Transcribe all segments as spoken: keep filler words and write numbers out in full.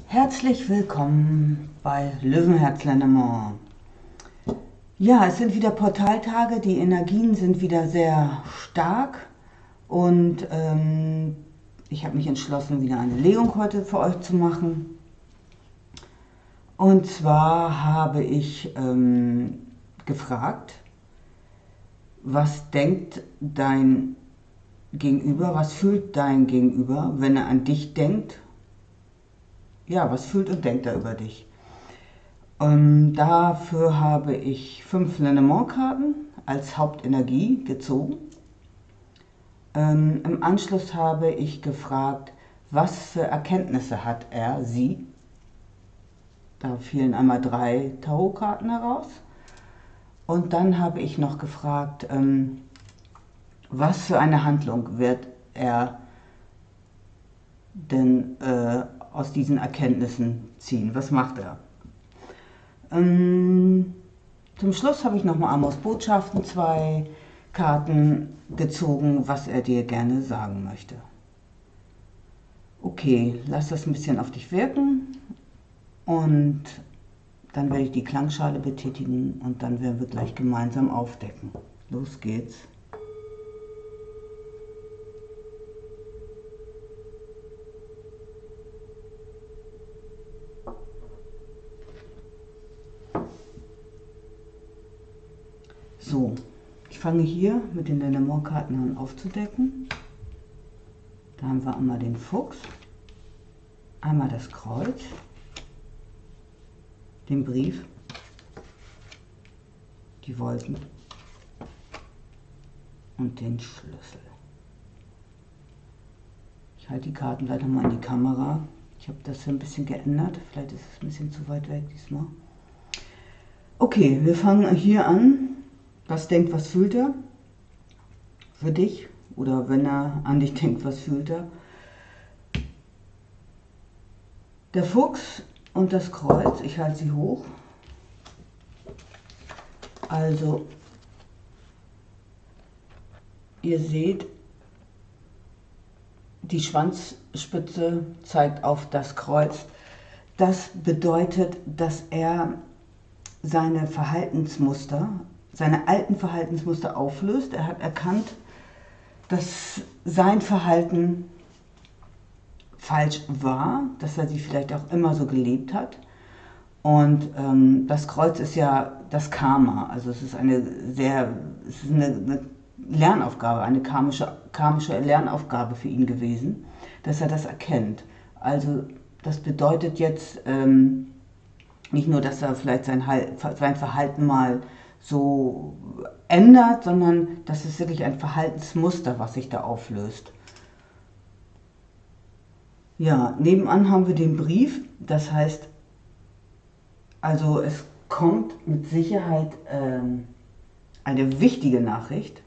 Herzlich willkommen bei Löwenherz-Lenormand. Ja, es sind wieder Portaltage, die Energien sind wieder sehr stark und ähm, ich habe mich entschlossen, wieder eine Legung heute für euch zu machen. Und zwar habe ich ähm, gefragt, was denkt dein Gegenüber, was fühlt dein Gegenüber, wenn er an dich denkt? Ja, was fühlt und denkt er über dich? Ähm, dafür habe ich fünf Lenormand-Karten als Hauptenergie gezogen. Ähm, Im Anschluss habe ich gefragt, was für Erkenntnisse hat er, sie? Da fielen einmal drei Tarotkarten heraus. Und dann habe ich noch gefragt, ähm, was für eine Handlung wird er denn äh, aus diesen Erkenntnissen ziehen? Was macht er? Ähm, zum Schluss habe ich nochmal Amos Botschaften, zwei Karten gezogen, was er dir gerne sagen möchte. Okay, lass das ein bisschen auf dich wirken und dann werde ich die Klangschale betätigen und dann werden wir gleich gemeinsam aufdecken. Los geht's. So, ich fange hier mit den Lenormand-Karten an aufzudecken. Da haben wir einmal den Fuchs, einmal das Kreuz, den Brief, die Wolken und den Schlüssel. Ich halte die Karten leider mal in die Kamera. Ich habe das hier ein bisschen geändert. Vielleicht ist es ein bisschen zu weit weg diesmal. Okay, wir fangen hier an. Was denkt, was fühlt er? Für dich. Oder wenn er an dich denkt, was fühlt er? Der Fuchs und das Kreuz. Ich halte sie hoch. Also, ihr seht, die Schwanzspitze zeigt auf das Kreuz. Das bedeutet, dass er seine Verhaltensmuster, seine alten Verhaltensmuster auflöst. Er hat erkannt, dass sein Verhalten falsch war, dass er sie vielleicht auch immer so gelebt hat. Und ähm, das Kreuz ist ja das Karma, also es ist eine sehr, es ist eine, eine Lernaufgabe, eine karmische, karmische Lernaufgabe für ihn gewesen, dass er das erkennt. Also das bedeutet jetzt ähm, nicht nur, dass er vielleicht sein, sein Verhalten mal so ändert, sondern das ist wirklich ein Verhaltensmuster, was sich da auflöst. Ja, nebenan haben wir den Brief, das heißt, also es kommt mit Sicherheit ähm, eine wichtige Nachricht.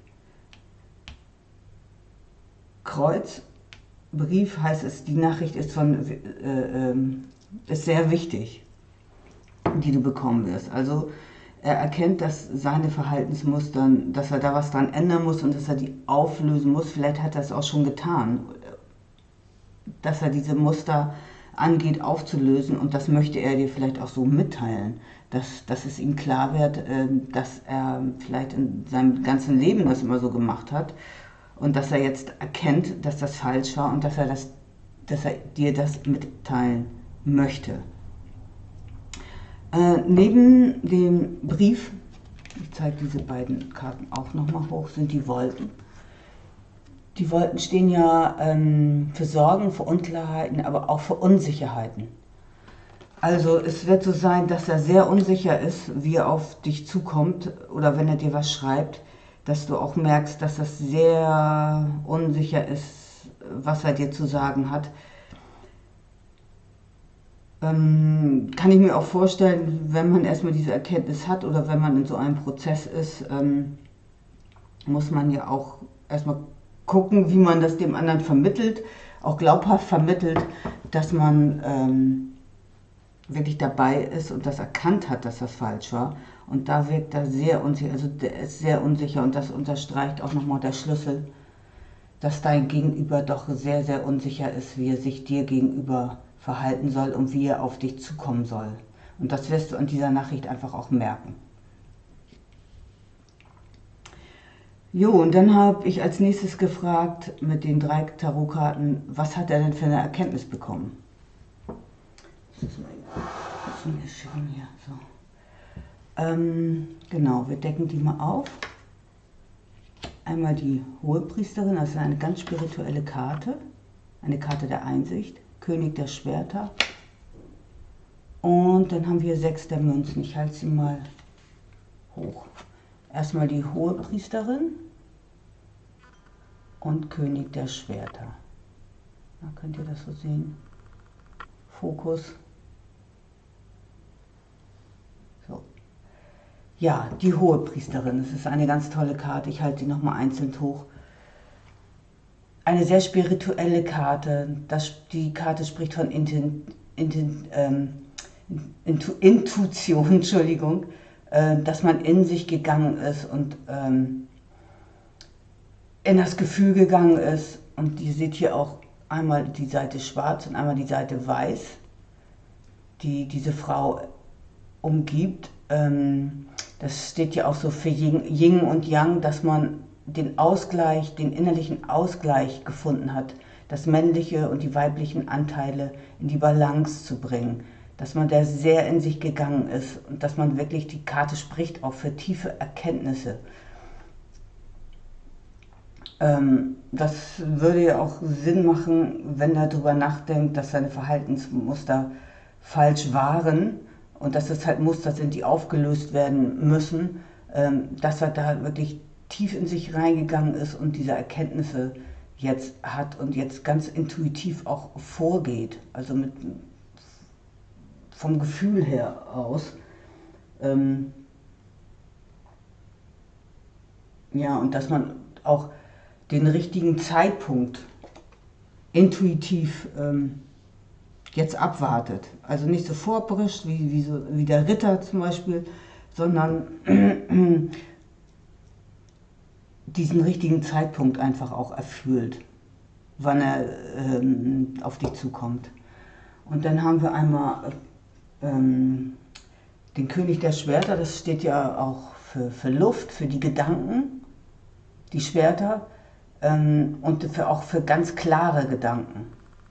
Kreuz, Brief heißt es, die Nachricht ist, von, äh, äh, ist sehr wichtig, die du bekommen wirst. Also er erkennt, dass seine Verhaltensmuster, dass er da was dran ändern muss und dass er die auflösen muss. Vielleicht hat er es auch schon getan, dass er diese Muster angeht aufzulösen, und das möchte er dir vielleicht auch so mitteilen, dass, dass es ihm klar wird, dass er vielleicht in seinem ganzen Leben das immer so gemacht hat und dass er jetzt erkennt, dass das falsch war und dass er, das, dass er dir das mitteilen möchte. Äh, neben dem Brief, ich zeige diese beiden Karten auch nochmal hoch, sind die Wolken. Die Wolken stehen ja ähm, für Sorgen, für Unklarheiten, aber auch für Unsicherheiten. Also es wird so sein, dass er sehr unsicher ist, wie er auf dich zukommt oder wenn er dir was schreibt, dass du auch merkst, dass das sehr unsicher ist, was er dir zu sagen hat. Ähm, kann ich mir auch vorstellen, wenn man erstmal diese Erkenntnis hat oder wenn man in so einem Prozess ist, ähm, muss man ja auch erstmal gucken, wie man das dem anderen vermittelt, auch glaubhaft vermittelt, dass man ähm, wirklich dabei ist und das erkannt hat, dass das falsch war. Und da wirkt er sehr unsicher, also der ist sehr unsicher und das unterstreicht auch nochmal der Schlüssel, dass dein Gegenüber doch sehr, sehr unsicher ist, wie er sich dir gegenüber verhalten soll und wie er auf dich zukommen soll. Und das wirst du an dieser Nachricht einfach auch merken. Jo, und dann habe ich als nächstes gefragt mit den drei Tarotkarten, was hat er denn für eine Erkenntnis bekommen? Das ist mal schön hier. So. Ähm, genau, wir decken die mal auf. Einmal die Hohepriesterin, das ist eine ganz spirituelle Karte, eine Karte der Einsicht, König der Schwerter. Und dann haben wir sechs der Münzen. Ich halte sie mal hoch. Erstmal die Hohepriesterin und König der Schwerter. Da könnt ihr das so sehen. Fokus. So. Ja, die Hohepriesterin. Das ist eine ganz tolle Karte. Ich halte sie nochmal einzeln hoch. Eine sehr spirituelle Karte. Das, die Karte spricht von Inten, Inten, ähm, Intu, Intuition, Entschuldigung, äh, dass man in sich gegangen ist und ähm, in das Gefühl gegangen ist. Und ihr seht hier auch einmal die Seite schwarz und einmal die Seite weiß, die diese Frau umgibt. Ähm, das steht ja auch so für Yin, Yin und Yang, dass man den Ausgleich, den innerlichen Ausgleich gefunden hat, das männliche und die weiblichen Anteile in die Balance zu bringen, dass man da sehr in sich gegangen ist und dass man wirklich, die Karte spricht auch für tiefe Erkenntnisse. Ähm, das würde ja auch Sinn machen, wenn er darüber nachdenkt, dass seine Verhaltensmuster falsch waren und dass es halt Muster sind, die aufgelöst werden müssen, ähm, dass er da wirklich tief in sich reingegangen ist und diese Erkenntnisse jetzt hat und jetzt ganz intuitiv auch vorgeht, also mit, vom Gefühl her aus. Ähm, ja, und dass man auch den richtigen Zeitpunkt intuitiv ähm, jetzt abwartet. Also nicht so vorprescht, wie, wie, so, wie der Ritter zum Beispiel, sondern diesen richtigen Zeitpunkt einfach auch erfüllt, wann er ähm, auf dich zukommt. Und dann haben wir einmal ähm, den König der Schwerter, das steht ja auch für, für Luft, für die Gedanken, die Schwerter ähm, und für, auch für ganz klare Gedanken.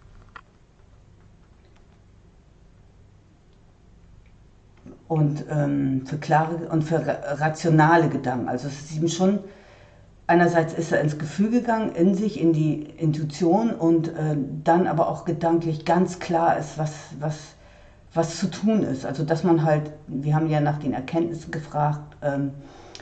Und ähm, für klare und für rationale Gedanken. Also es ist ihm schon, einerseits ist er ins Gefühl gegangen, in sich, in die Intuition und äh, dann aber auch gedanklich ganz klar ist, was, was, was zu tun ist. Also dass man halt, wir haben ja nach den Erkenntnissen gefragt, ähm,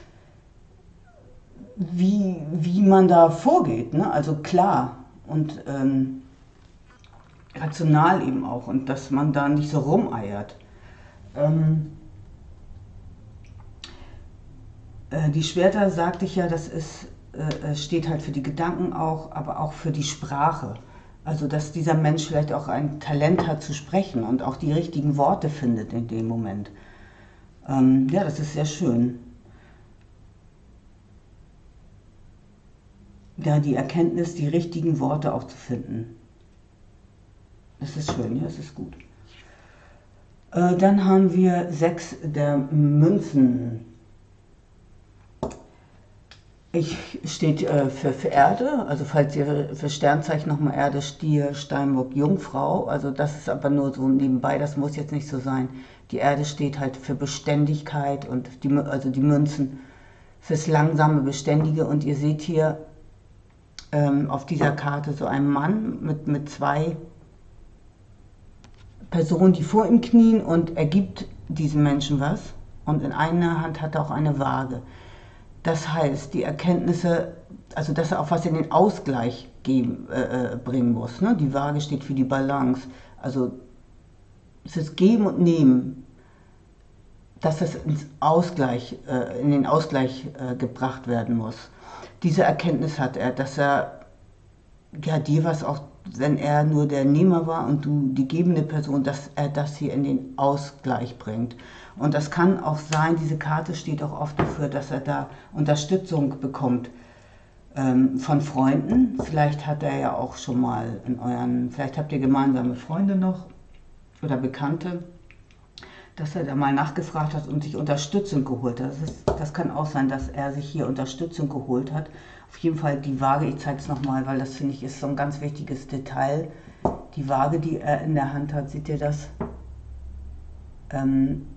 wie, wie man da vorgeht, ne? Also klar und ähm, rational eben auch und dass man da nicht so rumeiert. Ähm, äh, die Schwerter, sagte ich ja, das ist, äh, steht halt für die Gedanken auch, aber auch für die Sprache. Also dass dieser Mensch vielleicht auch ein Talent hat zu sprechen und auch die richtigen Worte findet in dem Moment. Ähm, ja, das ist sehr schön. Ja, die Erkenntnis, die richtigen Worte auch zu finden. Das ist schön, ja, das ist gut. Äh, dann haben wir sechs der Münzen. Ich steht äh, für, für Erde, also falls ihr für Sternzeichen nochmal Erde, Stier, Steinbock, Jungfrau, also das ist aber nur so nebenbei, das muss jetzt nicht so sein. Die Erde steht halt für Beständigkeit und die, also die Münzen fürs langsame Beständige und ihr seht hier ähm, auf dieser Karte so einen Mann mit, mit zwei Personen, die vor ihm knien und er gibt diesem Menschen was und in einer Hand hat er auch eine Waage. Das heißt, die Erkenntnisse, also dass er auch was in den Ausgleich geben, äh, bringen muss. Ne? Die Waage steht für die Balance, also fürs Geben und Nehmen, dass es ins Ausgleich, äh, in den Ausgleich äh, gebracht werden muss. Diese Erkenntnis hat er, dass er ja dir was auch, wenn er nur der Nehmer war und du die gebende Person, dass er das hier in den Ausgleich bringt. Und das kann auch sein, diese Karte steht auch oft dafür, dass er da Unterstützung bekommt ähm, von Freunden. Vielleicht hat er ja auch schon mal in euren, vielleicht habt ihr gemeinsame Freunde noch oder Bekannte, dass er da mal nachgefragt hat und sich Unterstützung geholt hat. Das, ist, das kann auch sein, dass er sich hier Unterstützung geholt hat. Auf jeden Fall die Waage, ich zeige es nochmal, weil das finde ich ist so ein ganz wichtiges Detail. Die Waage, die er in der Hand hat, seht ihr das? Ähm,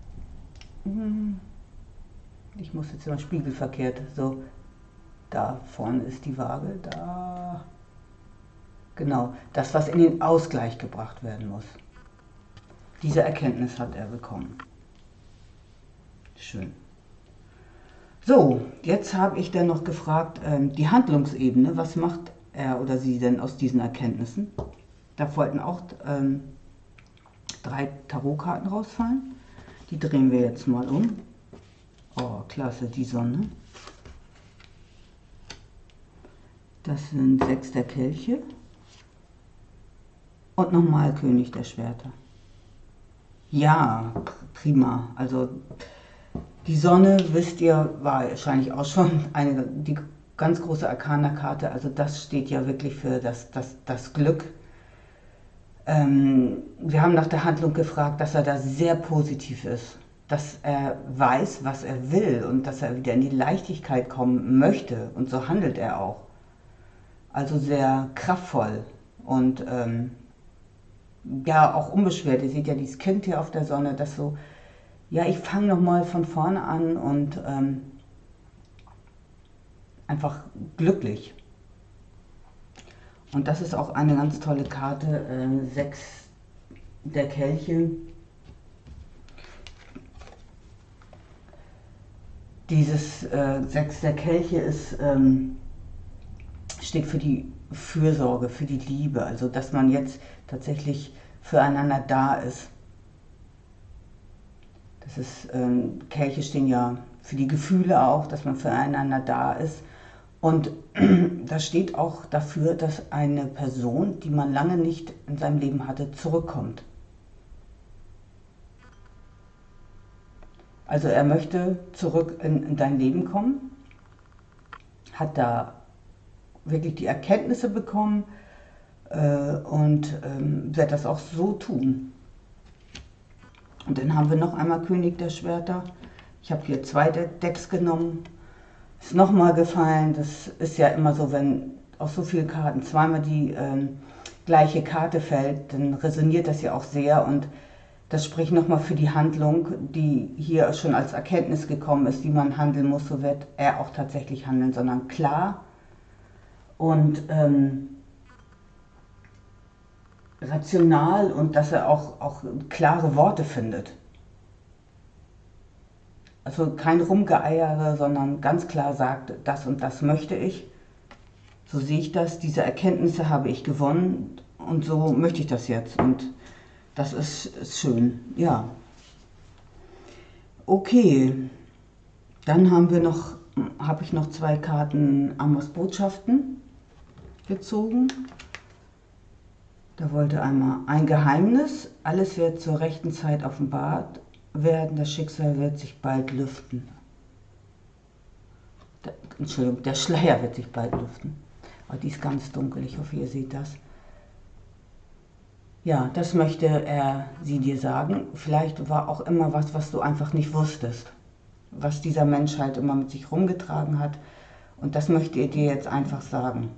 ich muss jetzt immer spiegelverkehrt, so, da vorne ist die Waage, da, genau, das, was in den Ausgleich gebracht werden muss. Diese Erkenntnis hat er bekommen. Schön. So, jetzt habe ich dann noch gefragt, ähm, die Handlungsebene, was macht er oder sie denn aus diesen Erkenntnissen? Da wollten auch ähm, drei Tarotkarten rausfallen. Die drehen wir jetzt mal um. Oh, klasse, die Sonne. Das sind sechs der Kelche. Und nochmal König der Schwerter. Ja, prima. Also die Sonne, wisst ihr, war wahrscheinlich auch schon eine die ganz große Arkana-Karte. Also das steht ja wirklich für das, das, das Glück. Ähm, wir haben nach der Handlung gefragt, dass er da sehr positiv ist. Dass er weiß, was er will und dass er wieder in die Leichtigkeit kommen möchte. Und so handelt er auch. Also sehr kraftvoll und ähm, ja, auch unbeschwert. Ihr seht ja dieses Kind hier auf der Sonne, das so, ja, ich fange nochmal von vorne an und ähm, einfach glücklich. Und das ist auch eine ganz tolle Karte, äh, sechs der Kelche. Dieses äh, sechs der Kelche ist, ähm, steht für die Fürsorge, für die Liebe, also dass man jetzt tatsächlich füreinander da ist. Das ist, ähm, Kelche stehen ja für die Gefühle auch, dass man füreinander da ist. Und das steht auch dafür, dass eine Person, die man lange nicht in seinem Leben hatte, zurückkommt. Also er möchte zurück in, in dein Leben kommen, hat da wirklich die Erkenntnisse bekommen äh, und ähm, wird das auch so tun. Und dann haben wir noch einmal König der Schwerter. Ich habe hier zwei Decks genommen. Ist nochmal gefallen. Das ist ja immer so, wenn aus so vielen Karten zweimal die ähm, gleiche Karte fällt, dann resoniert das ja auch sehr. Und das spricht nochmal für die Handlung, die hier schon als Erkenntnis gekommen ist, wie man handeln muss. So wird er auch tatsächlich handeln, sondern klar und ähm, rational und dass er auch, auch klare Worte findet. Also kein Rumgeeiere, sondern ganz klar sagt, das und das möchte ich. So sehe ich das, diese Erkenntnisse habe ich gewonnen und so möchte ich das jetzt. Und das ist, ist schön, ja. Okay, dann haben wir noch, habe ich noch zwei Karten Amos Botschaften gezogen. Da wollte einmal ein Geheimnis, alles wird zur rechten Zeit offenbart werden, das Schicksal wird sich bald lüften. Der, Entschuldigung, der Schleier wird sich bald lüften. Aber die ist ganz dunkel, ich hoffe, ihr seht das. Ja, das möchte er sie dir sagen. Vielleicht war auch immer was, was du einfach nicht wusstest. Was dieser Mensch halt immer mit sich rumgetragen hat. Und das möchte er dir jetzt einfach sagen.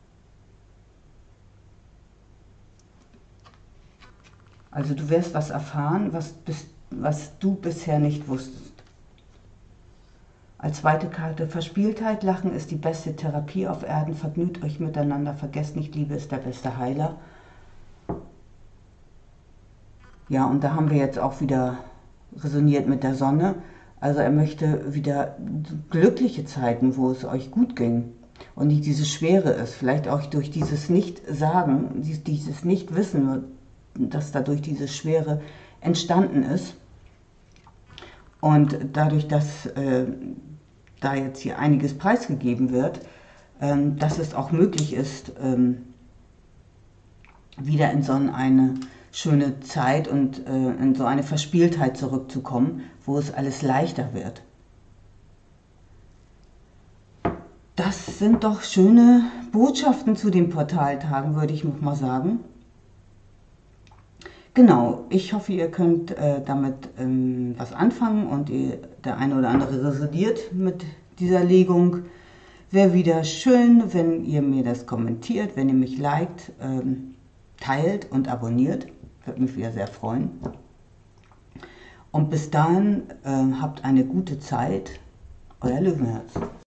Also du wirst was erfahren, was, bis, was du bisher nicht wusstest. Als zweite Karte Verspieltheit. Lachen ist die beste Therapie auf Erden. Vergnügt euch miteinander. Vergesst nicht, Liebe ist der beste Heiler. Ja, und da haben wir jetzt auch wieder resoniert mit der Sonne. Also er möchte wieder glückliche Zeiten, wo es euch gut ging und nicht diese Schwere ist. Vielleicht auch durch dieses Nicht-Sagen, dieses Nicht-Wissen, dass dadurch diese Schwere entstanden ist. Und dadurch, dass äh, da jetzt hier einiges preisgegeben wird, ähm, dass es auch möglich ist, ähm, wieder in so eine schöne Zeit und äh, in so eine Verspieltheit zurückzukommen, wo es alles leichter wird. Das sind doch schöne Botschaften zu den Portaltagen, würde ich noch mal sagen. Genau, ich hoffe, ihr könnt äh, damit ähm, was anfangen und ihr, der eine oder andere resoniert mit dieser Legung. Wäre wieder schön, wenn ihr mir das kommentiert, wenn ihr mich liked, ähm, teilt und abonniert. Würde mich wieder sehr freuen. Und bis dahin äh, habt eine gute Zeit. Euer Löwenherz.